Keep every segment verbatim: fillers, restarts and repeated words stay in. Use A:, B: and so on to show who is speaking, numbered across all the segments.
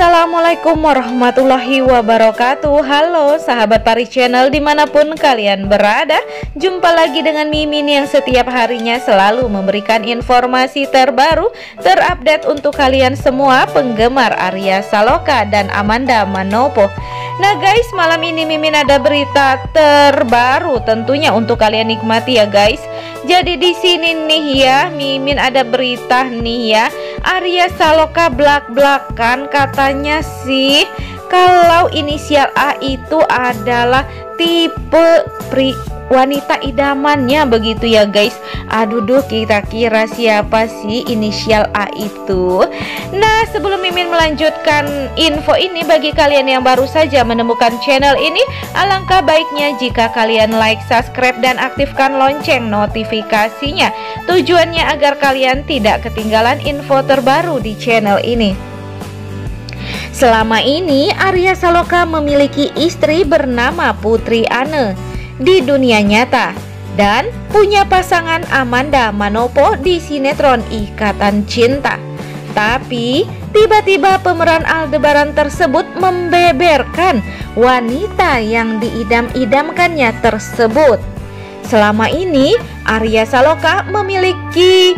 A: Assalamualaikum warahmatullahi wabarakatuh. Halo sahabat Pari Channel dimanapun kalian berada. Jumpa lagi dengan Mimin yang setiap harinya selalu memberikan informasi terbaru, terupdate untuk kalian semua penggemar Arya Saloka dan Amanda Manopo. Nah guys, malam ini Mimin ada berita terbaru tentunya untuk kalian nikmati ya guys. Jadi di sini nih ya, Mimin ada berita nih ya. Arya Saloka belak-belakan katanya sih kalau inisial A itu adalah tipe pri wanita idamannya begitu ya guys. Aduh duh, kita kira siapa sih inisial A itu? Nah sebelum Mimin melanjutkan info ini, bagi kalian yang baru saja menemukan channel ini, alangkah baiknya jika kalian like, subscribe, dan aktifkan lonceng notifikasinya. Tujuannya agar kalian tidak ketinggalan info terbaru di channel ini. Selama ini Arya Saloka memiliki istri bernama Putri Anne di dunia nyata dan punya pasangan Amanda Manopo di sinetron Ikatan Cinta. Tapi tiba-tiba pemeran Aldebaran tersebut membeberkan wanita yang diidam-idamkannya tersebut. Selama ini Arya Saloka memiliki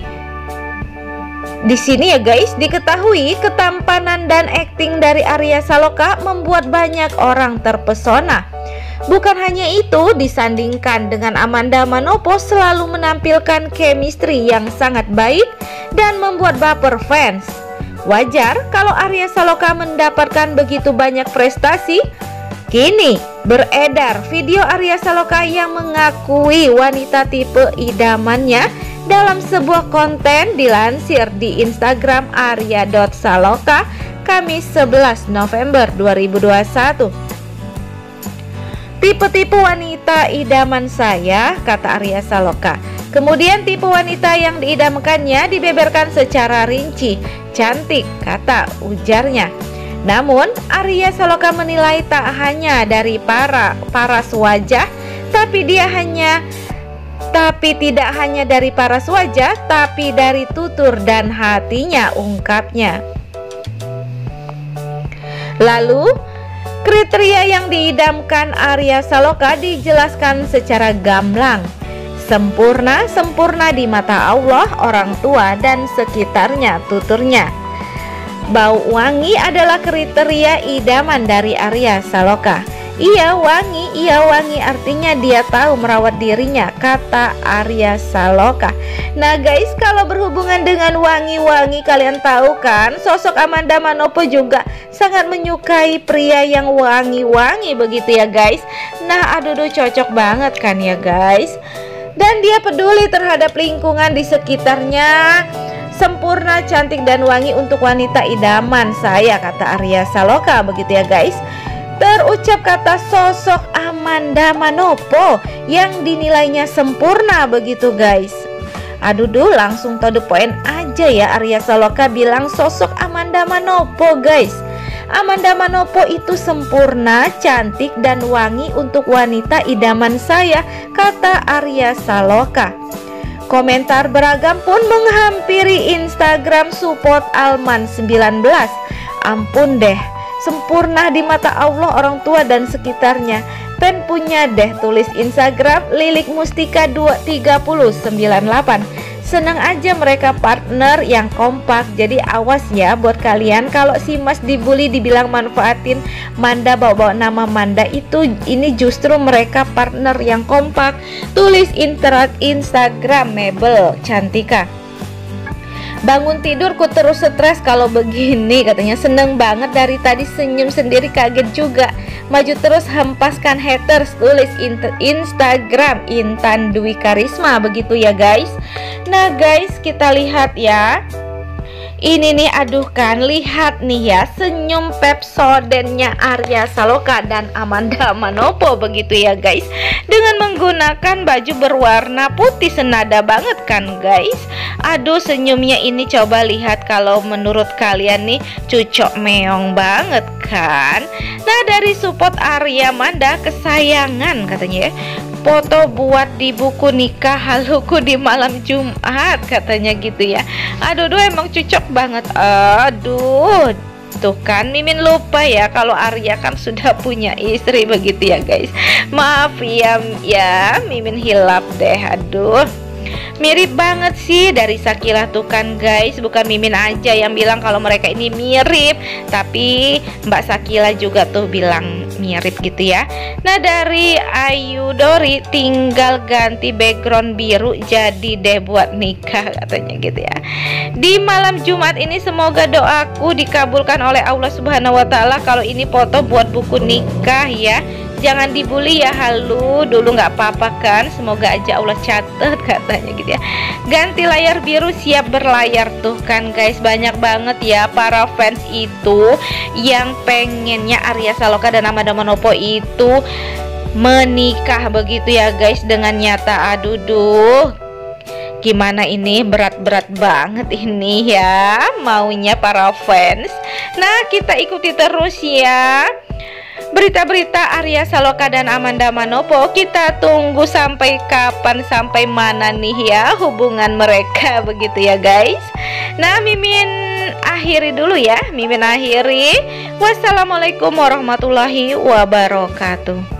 A: di sini ya guys, diketahui ketampanan dan akting dari Arya Saloka membuat banyak orang terpesona. Bukan hanya itu, disandingkan dengan Amanda Manopo selalu menampilkan chemistry yang sangat baik dan membuat baper fans. Wajar kalau Arya Saloka mendapatkan begitu banyak prestasi. Kini beredar video Arya Saloka yang mengakui wanita tipe idamannya dalam sebuah konten dilansir di Instagram arya dot saloka Kamis sebelas November dua ribu dua puluh satu. Tipe-tipe wanita idaman saya, kata Arya Saloka. Kemudian tipe wanita yang diidamkannya dibeberkan secara rinci. Cantik, kata ujarnya. Namun Arya Saloka menilai tak hanya dari para paras wajah, tapi dia hanya Tapi tidak hanya dari paras wajah, tapi dari tutur dan hatinya, ungkapnya. Lalu kriteria yang diidamkan Arya Saloka dijelaskan secara gamblang. Sempurna, sempurna di mata Allah, orang tua, dan sekitarnya, tuturnya. Bau wangi adalah kriteria idaman dari Arya Saloka. Iya wangi, iya wangi artinya dia tahu merawat dirinya, kata Arya Saloka. Nah guys, kalau berhubungan dengan wangi-wangi, kalian tahu kan sosok Amanda Manopo juga sangat menyukai pria yang wangi-wangi begitu ya guys. Nah aduh duh, cocok banget kan ya guys. Dan dia peduli terhadap lingkungan di sekitarnya. Sempurna, cantik, dan wangi untuk wanita idaman saya, kata Arya Saloka begitu ya guys. Terucap kata sosok Amanda Manopo yang dinilainya sempurna begitu guys. Aduh duh, langsung to the point aja ya. Arya Saloka bilang sosok Amanda Manopo guys. Amanda Manopo itu sempurna, cantik, dan wangi untuk wanita idaman saya, kata Arya Saloka. Komentar beragam pun menghampiri Instagram support Alman sembilan belas. Ampun deh, sempurna di mata Allah, orang tua, dan sekitarnya. Pen punya deh, tulis Instagram Lilik Mustika dua tiga nol sembilan delapan. Senang aja mereka partner yang kompak. Jadi awas ya buat kalian kalau si Mas dibully dibilang manfaatin Manda, bawa-bawa nama Manda itu. Ini justru mereka partner yang kompak. Tulis interak Instagram Mebel Cantika. Bangun tidurku terus stres kalau begini, katanya. Seneng banget dari tadi, senyum sendiri, kaget juga. Maju terus, hempaskan haters, tulis Instagram Intan Dwi Karisma begitu ya guys. Nah guys, kita lihat ya. Ini nih, aduh kan, lihat nih ya senyum Pepsodentnya Arya Saloka dan Amanda Manopo begitu ya guys. Dengan menggunakan baju berwarna putih, senada banget kan guys. Aduh senyumnya ini, coba lihat kalau menurut kalian nih, cucok meong banget kan. Nah dari support Arya Amanda, kesayangan katanya ya. Foto buat di buku nikah haluku di malam Jumat, katanya gitu ya. Aduh duh, emang cocok banget. Aduh Tuh kan Mimin lupa ya kalau Arya kan sudah punya istri begitu ya guys. Maaf ya, ya Mimin hilap deh. Aduh, mirip banget sih dari Shakila tuh kan guys. Bukan Mimin aja yang bilang kalau mereka ini mirip, tapi Mbak Shakila juga tuh bilang mirip gitu ya. Nah dari Ayu Dori, tinggal ganti background biru jadi deh buat nikah katanya gitu ya. Di malam Jumat ini semoga doaku dikabulkan oleh Allah Subhanahu wa taala. Kalau ini foto buat buku nikah ya. Jangan dibully ya, halu dulu nggak apa-apa kan, semoga aja Allah catat katanya gitu ya. Ganti layar biru siap berlayar tuh kan guys. Banyak banget ya para fans itu yang pengennya Arya Saloka dan Amanda Manopo itu menikah begitu ya guys dengan nyata. Aduh duh, gimana ini, berat-berat banget ini ya maunya para fans. Nah kita ikuti terus ya berita-berita Arya Saloka dan Amanda Manopo. Kita tunggu sampai kapan, sampai mana nih ya hubungan mereka begitu ya guys. Nah Mimin akhiri dulu ya, Mimin akhiri. Wassalamualaikum warahmatullahi wabarakatuh.